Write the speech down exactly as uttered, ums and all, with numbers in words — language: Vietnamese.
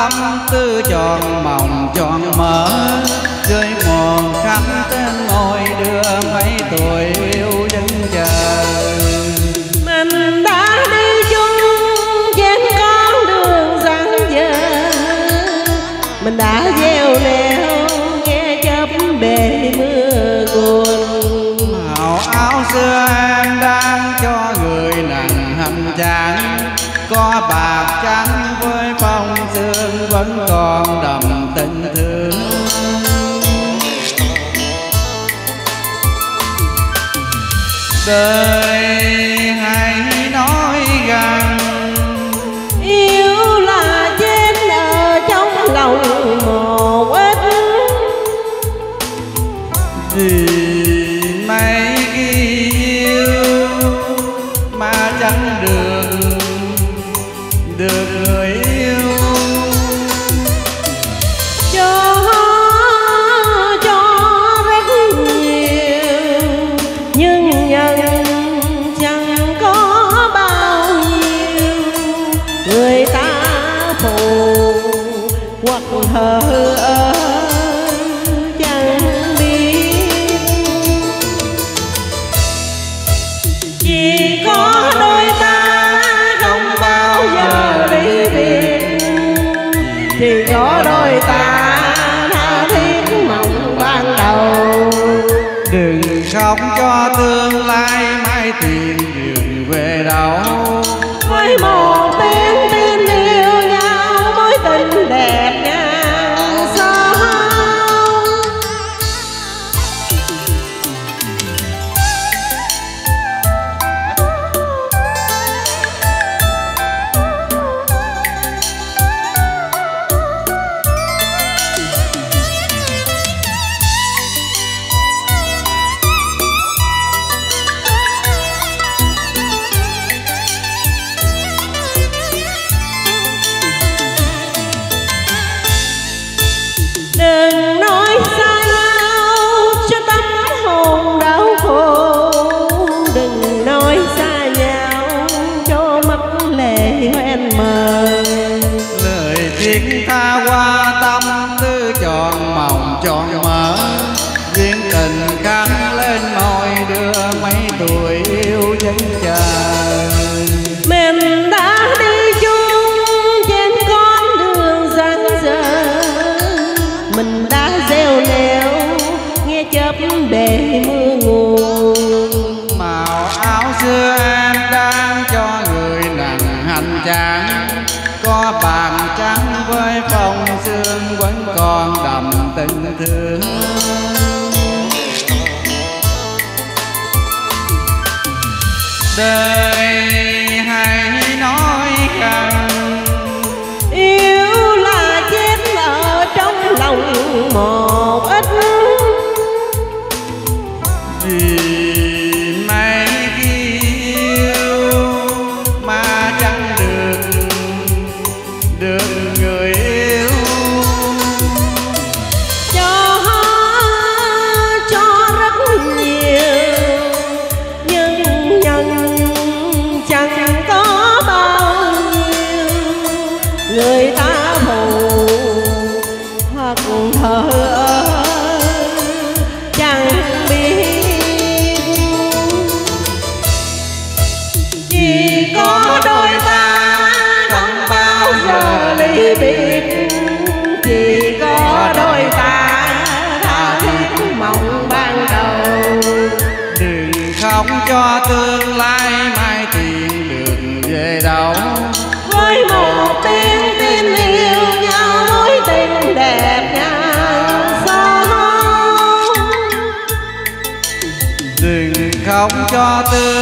tâm tư tròn mộng tròn mở, rơi mòn khắp tên ngồi đưa mấy tuổi yêu vẫn chờ. Mình đã đi chung trên con đường dang dở, mình đã gieo neo nghe chớp bể mưa buồn. Màu áo xưa em đang cho người nặng hành trang, có bạc trắng với phong sương vẫn còn đậm tình thương. Đời hãy nói rằng yêu là chết ở trong lòng một ít, vì mấy khi yêu mà chẳng được được người yêu. cho cho rất nhiều nhưng nhận chẳng có bao nhiêu, người ta phù hoặc thờ ơ chẳng biết. Chỉ có đôi ta không bao giờ ly biệt, thì có đôi ta tha thiết mộng ban đầu. Đừng khóc cho tương lai mai tiền đường về đâu, Với một tiếng tin yêu nhau mối tình đẹp ngàn sao. Đừng nói xa nhau cho tâm hồn đau khổ, đừng nói xa nhau cho mắt lệ hoen mờ. lời thiết tha qua tâm tư tròn mộng tròn mở, duyên tình khắc lên môi đưa mấy tuổi yêu vẫn chờ. Mình đã đi chung trên con đường dang dở, mình đã gieo neo nghe chớp bể mưa nguồn. Màu áo xưa em đang cho người nặng hành trang, có bàn trắng với phong sương vẫn còn đậm tình thương. Đời hãy nói rằng Yêu là chết ở trong lòng một ít, vì mấy khi yêu mà chẳng được được người yêu. cho cho rất nhiều nhưng nhận chẳng có bao nhiêu, người ta phù hoặc thờ ơ chẳng biết. Chỉ có đôi ta không bao giờ ly biệt, chỉ có đôi ta tha thiết mộng ban đầu. Đừng khóc cho tương lai mai tiền đường về đâu, Với một tiếng tin yêu nhau mối tình đẹp ngàn sao. đừng khóc cho tương